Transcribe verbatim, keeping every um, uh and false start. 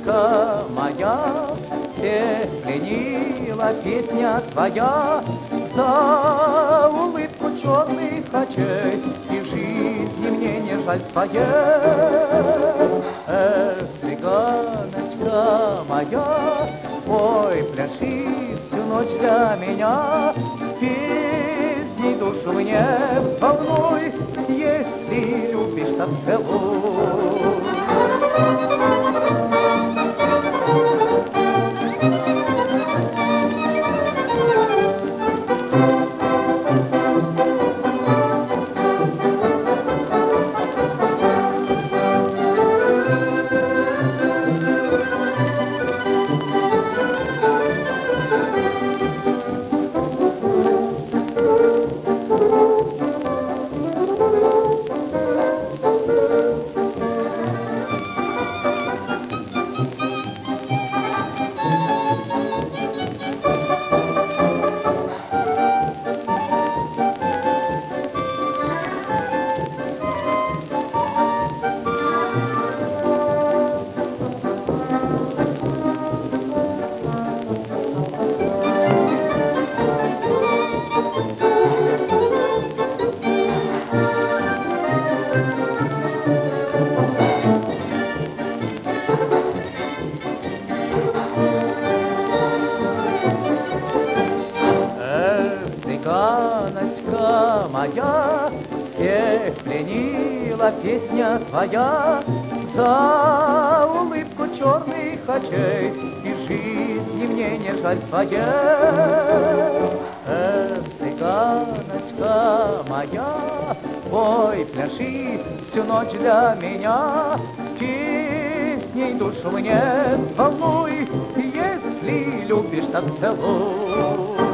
цыганочка моя, всех пленила песня твоя. За улыбку черных очей и жизни мне не жаль твоей. Эх, цыганочка моя, ой, пляши всю ночь для меня, песней душу мне волнуй, если любишь, так целуй. Цыганочка моя, всех пленила песня твоя. За улыбку черных очей и жизни мне не жаль твоей. Эх, цыганочка моя, ой, пляши всю ночь для меня, песней душу мне волнуй, если любишь, так целуй.